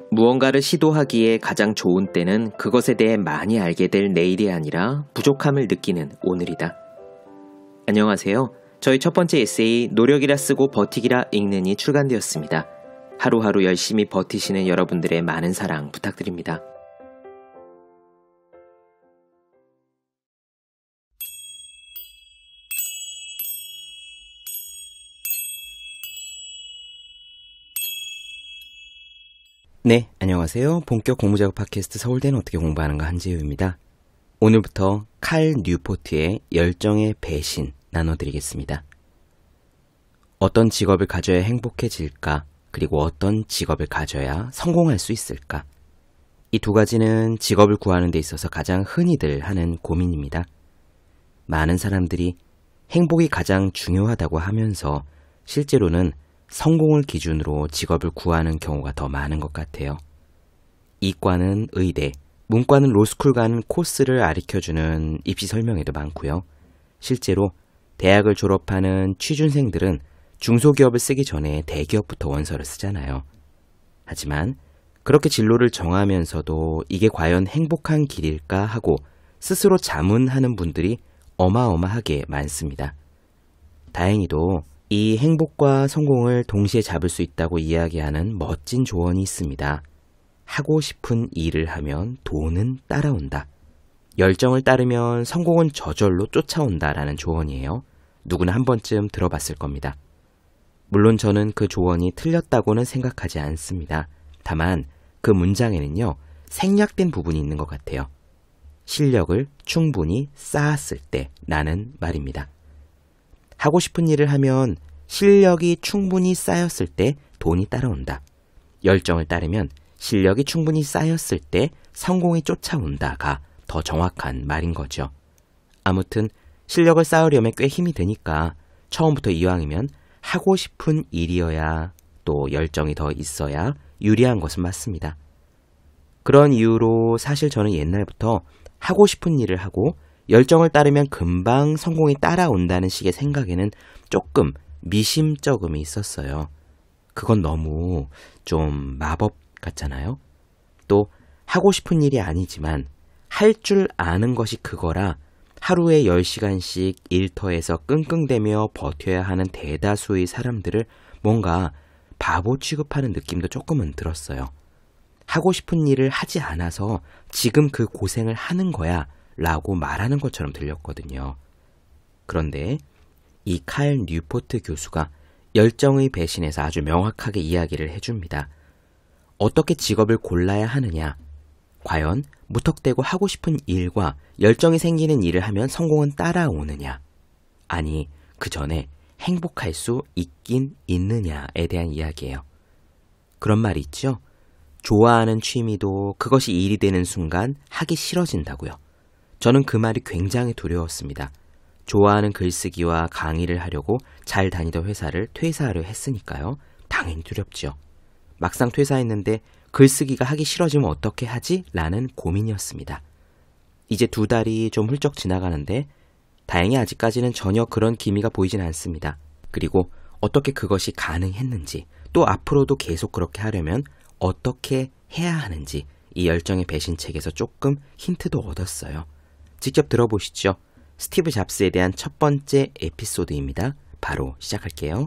무언가를 시도하기에 가장 좋은 때는 그것에 대해 많이 알게 될 내일이 아니라 부족함을 느끼는 오늘이다. 안녕하세요. 저희 첫 번째 에세이 노력이라 쓰고 버티기라 읽는이 출간되었습니다. 하루하루 열심히 버티시는 여러분들의 많은 사랑 부탁드립니다. 네, 안녕하세요. 본격 공부작업 팟캐스트 서울대는 어떻게 공부하는가 한지우입니다. 오늘부터 칼 뉴포트의 열정의 배신 나눠드리겠습니다. 어떤 직업을 가져야 행복해질까? 그리고 어떤 직업을 가져야 성공할 수 있을까? 이 두 가지는 직업을 구하는 데 있어서 가장 흔히들 하는 고민입니다. 많은 사람들이 행복이 가장 중요하다고 하면서 실제로는 성공을 기준으로 직업을 구하는 경우가 더 많은 것 같아요. 이과는 의대, 문과는 로스쿨 가는 코스를 가르쳐주는 입시 설명회도 많고요. 실제로 대학을 졸업하는 취준생들은 중소기업을 쓰기 전에 대기업부터 원서를 쓰잖아요. 하지만 그렇게 진로를 정하면서도 이게 과연 행복한 길일까 하고 스스로 자문하는 분들이 어마어마하게 많습니다. 다행히도 이 행복과 성공을 동시에 잡을 수 있다고 이야기하는 멋진 조언이 있습니다. 하고 싶은 일을 하면 돈은 따라온다. 열정을 따르면 성공은 저절로 쫓아온다라는 조언이에요. 누구나 한 번쯤 들어봤을 겁니다. 물론 저는 그 조언이 틀렸다고는 생각하지 않습니다. 다만 그 문장에는요, 생략된 부분이 있는 것 같아요. 실력을 충분히 쌓았을 때라는 말입니다. 하고 싶은 일을 하면 실력이 충분히 쌓였을 때 돈이 따라온다. 열정을 따르면 실력이 충분히 쌓였을 때 성공이 쫓아온다가 더 정확한 말인 거죠. 아무튼 실력을 쌓으려면 꽤 힘이 드니까 처음부터 이왕이면 하고 싶은 일이어야 또 열정이 더 있어야 유리한 것은 맞습니다. 그런 이유로 사실 저는 옛날부터 하고 싶은 일을 하고 열정을 따르면 금방 성공이 따라온다는 식의 생각에는 조금 미심쩍음이 있었어요. 그건 너무 좀 마법 같잖아요. 또 하고 싶은 일이 아니지만 할 줄 아는 것이 그거라 하루에 10시간씩 일터에서 끙끙대며 버텨야 하는 대다수의 사람들을 뭔가 바보 취급하는 느낌도 조금은 들었어요. 하고 싶은 일을 하지 않아서 지금 그 고생을 하는 거야 라고 말하는 것처럼 들렸거든요. 그런데 이 칼 뉴포트 교수가 열정의 배신에서 아주 명확하게 이야기를 해줍니다. 어떻게 직업을 골라야 하느냐? 과연 무턱대고 하고 싶은 일과 열정이 생기는 일을 하면 성공은 따라오느냐? 아니, 그 전에 행복할 수 있긴 있느냐에 대한 이야기예요. 그런 말이 있죠? 좋아하는 취미도 그것이 일이 되는 순간 하기 싫어진다고요. 저는 그 말이 굉장히 두려웠습니다. 좋아하는 글쓰기와 강의를 하려고 잘 다니던 회사를 퇴사하려 했으니까요. 당연히 두렵죠. 막상 퇴사했는데 글쓰기가 하기 싫어지면 어떻게 하지? 라는 고민이었습니다. 이제 2달이 좀 훌쩍 지나가는데 다행히 아직까지는 전혀 그런 기미가 보이진 않습니다. 그리고 어떻게 그것이 가능했는지 또 앞으로도 계속 그렇게 하려면 어떻게 해야 하는지 이 열정의 배신책에서 조금 힌트도 얻었어요. 직접 들어보시죠. 스티브 잡스에 대한 첫 번째 에피소드입니다. 바로 시작할게요.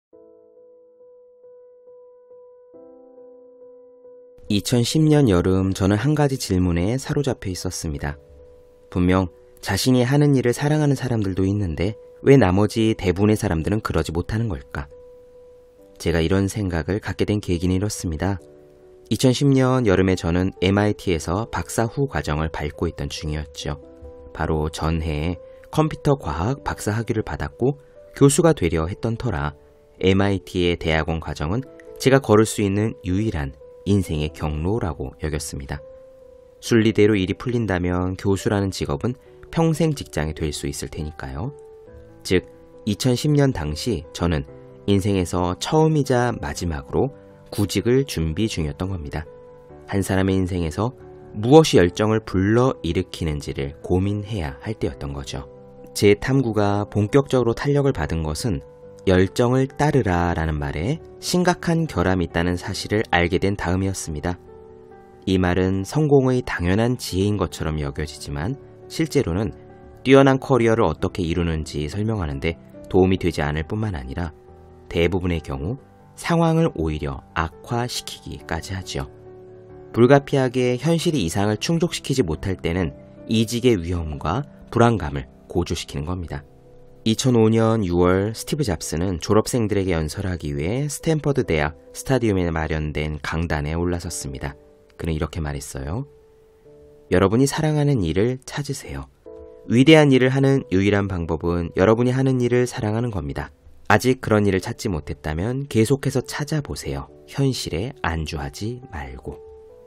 2010년 여름 저는 한 가지 질문에 사로잡혀 있었습니다. 분명 자신이 하는 일을 사랑하는 사람들도 있는데 왜 나머지 대부분의 사람들은 그러지 못하는 걸까? 제가 이런 생각을 갖게 된 계기는 이렇습니다. 2010년 여름에 저는 MIT에서 박사 후 과정을 밟고 있던 중이었죠. 바로 전해에 컴퓨터 과학 박사 학위를 받았고 교수가 되려 했던 터라 MIT의 대학원 과정은 제가 걸을 수 있는 유일한 인생의 경로라고 여겼습니다. 순리대로 일이 풀린다면 교수라는 직업은 평생 직장이 될 수 있을 테니까요. 즉 2010년 당시 저는 인생에서 처음이자 마지막으로 구직을 준비 중이었던 겁니다. 한 사람의 인생에서 무엇이 열정을 불러일으키는지를 고민해야 할 때였던 거죠. 제 탐구가 본격적으로 탄력을 받은 것은 열정을 따르라 라는 말에 심각한 결함이 있다는 사실을 알게 된 다음이었습니다. 이 말은 성공의 당연한 지혜인 것처럼 여겨지지만 실제로는 뛰어난 커리어를 어떻게 이루는지 설명하는데 도움이 되지 않을 뿐만 아니라 대부분의 경우 상황을 오히려 악화시키기까지 하죠. 불가피하게 현실이 이상을 충족시키지 못할 때는 이직의 위험과 불안감을 고조시키는 겁니다. 2005년 6월 스티브 잡스는 졸업생들에게 연설하기 위해 스탠퍼드 대학 스타디움에 마련된 강단에 올라섰습니다. 그는 이렇게 말했어요. 여러분이 사랑하는 일을 찾으세요. 위대한 일을 하는 유일한 방법은 여러분이 하는 일을 사랑하는 겁니다. 아직 그런 일을 찾지 못했다면 계속해서 찾아보세요. 현실에 안주하지 말고.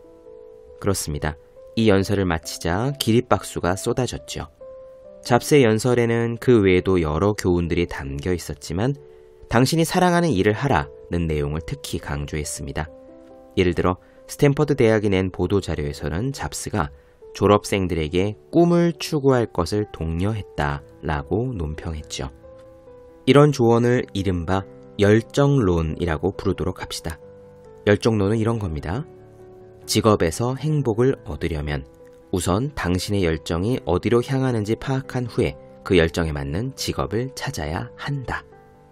그렇습니다. 이 연설을 마치자 기립박수가 쏟아졌죠. 잡스의 연설에는 그 외에도 여러 교훈들이 담겨 있었지만 당신이 사랑하는 일을 하라는 내용을 특히 강조했습니다. 예를 들어 스탠퍼드 대학이 낸 보도자료에서는 잡스가 졸업생들에게 꿈을 추구할 것을 독려했다라고 논평했죠. 이런 조언을 이른바 열정론이라고 부르도록 합시다. 열정론은 이런 겁니다. 직업에서 행복을 얻으려면 우선 당신의 열정이 어디로 향하는지 파악한 후에 그 열정에 맞는 직업을 찾아야 한다.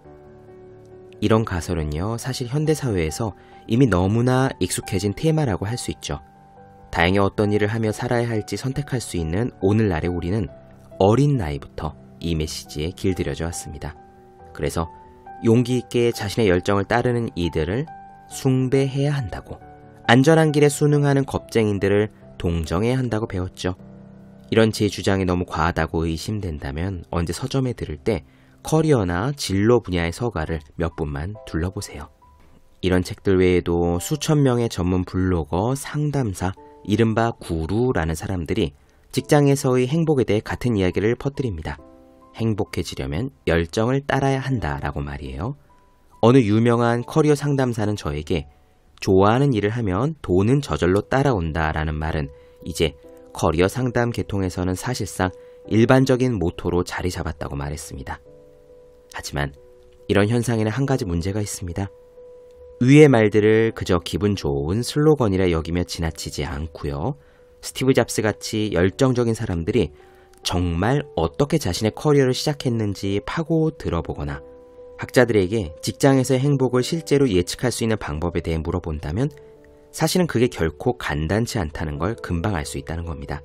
이런 가설은요, 사실 현대사회에서 이미 너무나 익숙해진 테마라고 할 수 있죠. 다행히 어떤 일을 하며 살아야 할지 선택할 수 있는 오늘날의 우리는 어린 나이부터 이 메시지에 길들여져 왔습니다. 그래서 용기 있게 자신의 열정을 따르는 이들을 숭배해야 한다고, 안전한 길에 순응하는 겁쟁이들을 동정해야 한다고 배웠죠. 이런 제 주장이 너무 과하다고 의심된다면 언제 서점에 들을 때 커리어나 진로 분야의 서가를 몇 분만 둘러보세요. 이런 책들 외에도 수천 명의 전문 블로거, 상담사, 이른바 구루라는 사람들이 직장에서의 행복에 대해 같은 이야기를 퍼뜨립니다. 행복해지려면 열정을 따라야 한다라고 말이에요. 어느 유명한 커리어 상담사는 저에게 좋아하는 일을 하면 돈은 저절로 따라온다라는 말은 이제 커리어 상담 계통에서는 사실상 일반적인 모토로 자리 잡았다고 말했습니다. 하지만 이런 현상에는 한 가지 문제가 있습니다. 위의 말들을 그저 기분 좋은 슬로건이라 여기며 지나치지 않고요. 스티브 잡스 같이 열정적인 사람들이 정말 어떻게 자신의 커리어를 시작했는지 파고 들어보거나 학자들에게 직장에서의 행복을 실제로 예측할 수 있는 방법에 대해 물어본다면 사실은 그게 결코 간단치 않다는 걸 금방 알 수 있다는 겁니다.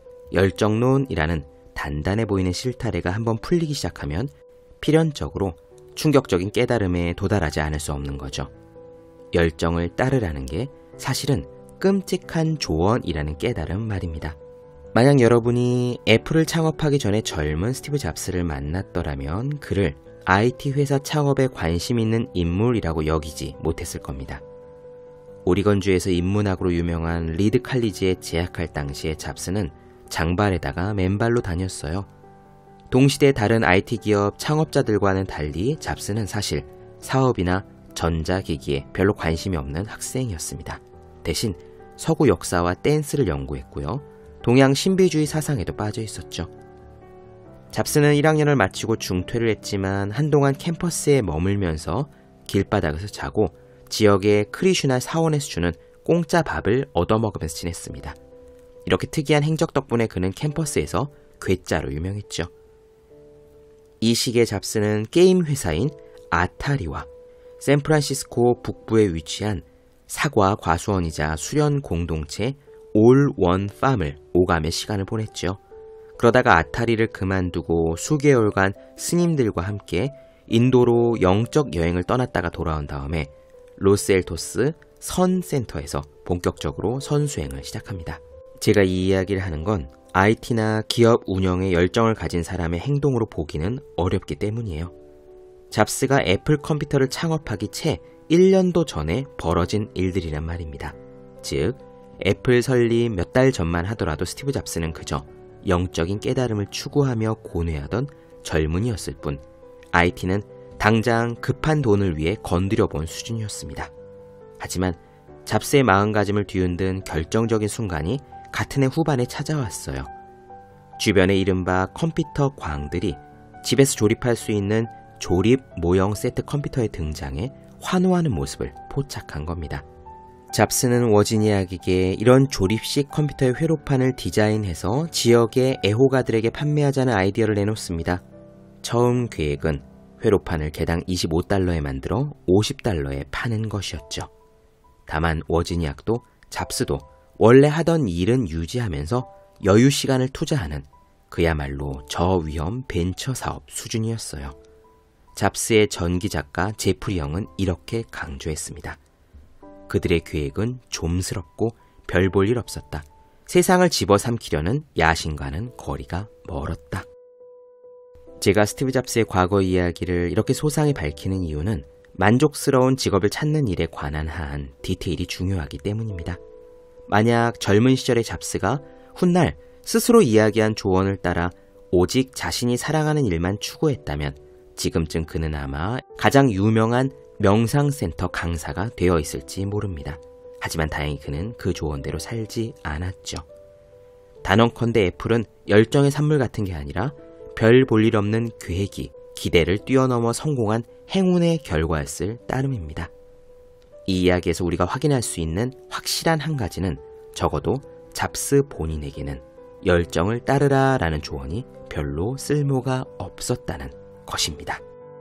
열정론이라는 단단해 보이는 실타래가 한번 풀리기 시작하면 필연적으로 충격적인 깨달음에 도달하지 않을 수 없는 거죠. 열정을 따르라는 게 사실은 끔찍한 조언이라는 깨달음 말입니다. 만약 여러분이 애플을 창업하기 전에 젊은 스티브 잡스를 만났더라면 그를 IT 회사 창업에 관심 있는 인물이라고 여기지 못했을 겁니다. 오리건주에서 인문학으로 유명한 리드 칼리지에 재학할 당시에 잡스는 장발에다가 맨발로 다녔어요. 동시대 다른 IT 기업 창업자들과는 달리 잡스는 사실 사업이나 전자기기에 별로 관심이 없는 학생이었습니다. 대신 서구 역사와 댄스를 연구했고요. 동양 신비주의 사상에도 빠져 있었죠. 잡스는 1학년을 마치고 중퇴를 했지만 한동안 캠퍼스에 머물면서 길바닥에서 자고 지역의 크리슈나 사원에서 주는 공짜 밥을 얻어먹으면서 지냈습니다. 이렇게 특이한 행적 덕분에 그는 캠퍼스에서 괴짜로 유명했죠. 이 시기에 잡스는 게임 회사인 아타리와 샌프란시스코 북부에 위치한 사과 과수원이자 수련 공동체 올원팜을 오가며 시간을 보냈죠. 그러다가 아타리를 그만두고 수개월간 스님들과 함께 인도로 영적 여행을 떠났다가 돌아온 다음에 로스엘토스 선센터에서 본격적으로 선수행을 시작합니다. 제가 이 이야기를 하는 건 IT나 기업 운영에 열정을 가진 사람의 행동으로 보기는 어렵기 때문이에요. 잡스가 애플 컴퓨터를 창업하기 채 1년도 전에 벌어진 일들이란 말입니다. 즉, 애플 설립 몇 달 전만 하더라도 스티브 잡스는 그저 영적인 깨달음을 추구하며 고뇌하던 젊은이였을 뿐 IT는 당장 급한 돈을 위해 건드려 본 수준이었습니다. 하지만 잡스의 마음가짐을 뒤흔든 결정적인 순간이 같은 해 후반에 찾아왔어요. 주변의 이른바 컴퓨터 광들이 집에서 조립할 수 있는 조립 모형 세트 컴퓨터의 등장에 환호하는 모습을 포착한 겁니다. 잡스는 워지니악에게 이런 조립식 컴퓨터의 회로판을 디자인해서 지역의 애호가들에게 판매하자는 아이디어를 내놓습니다. 처음 계획은 회로판을 개당 25달러에 만들어 50달러에 파는 것이었죠. 다만 워지니악도 잡스도 원래 하던 일은 유지하면서 여유 시간을 투자하는 그야말로 저위험 벤처 사업 수준이었어요. 잡스의 전기 작가 제프리 영은 이렇게 강조했습니다. 그들의 계획은 좀스럽고 별 볼 일 없었다. 세상을 집어삼키려는 야심과는 거리가 멀었다. 제가 스티브 잡스의 과거 이야기를 이렇게 소상히 밝히는 이유는 만족스러운 직업을 찾는 일에 관한 한 디테일이 중요하기 때문입니다. 만약 젊은 시절의 잡스가 훗날 스스로 이야기한 조언을 따라 오직 자신이 사랑하는 일만 추구했다면 지금쯤 그는 아마 가장 유명한 명상센터 강사가 되어 있을지 모릅니다. 하지만 다행히 그는 그 조언대로 살지 않았죠. 단언컨대 애플은 열정의 산물 같은 게 아니라 별 볼 일 없는 계획이 기대를 뛰어넘어 성공한 행운의 결과였을 따름입니다. 이 이야기에서 우리가 확인할 수 있는 확실한 한 가지는 적어도 잡스 본인에게는 열정을 따르라 라는 조언이 별로 쓸모가 없었다는 것입니다.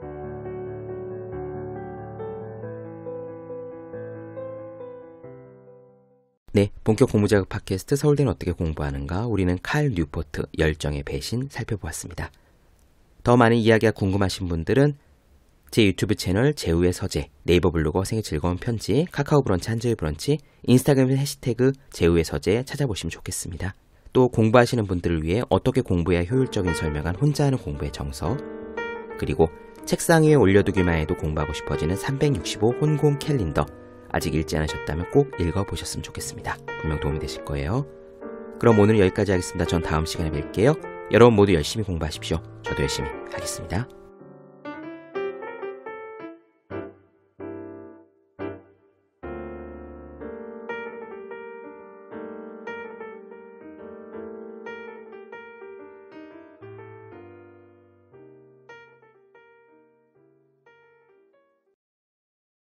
네, 본격 공부자극 팟캐스트 서울대는 어떻게 공부하는가? 우리는 칼 뉴포트 열정의 배신 살펴보았습니다. 더 많은 이야기가 궁금하신 분들은 제 유튜브 채널 제우의 서재, 네이버 블로거 생일 즐거운 편지, 카카오 브런치 한주의 브런치, 인스타그램 해시태그 제우의 서재 찾아보시면 좋겠습니다. 또 공부하시는 분들을 위해 어떻게 공부해야 효율적인 설명한 혼자 하는 공부의 정석, 그리고 책상 위에 올려두기만 해도 공부하고 싶어지는 365 혼공 캘린더, 아직 읽지 않으셨다면 꼭 읽어보셨으면 좋겠습니다. 분명 도움이 되실 거예요. 그럼 오늘 여기까지 하겠습니다. 전 다음 시간에 뵐게요. 여러분 모두 열심히 공부하십시오. 저도 열심히 하겠습니다.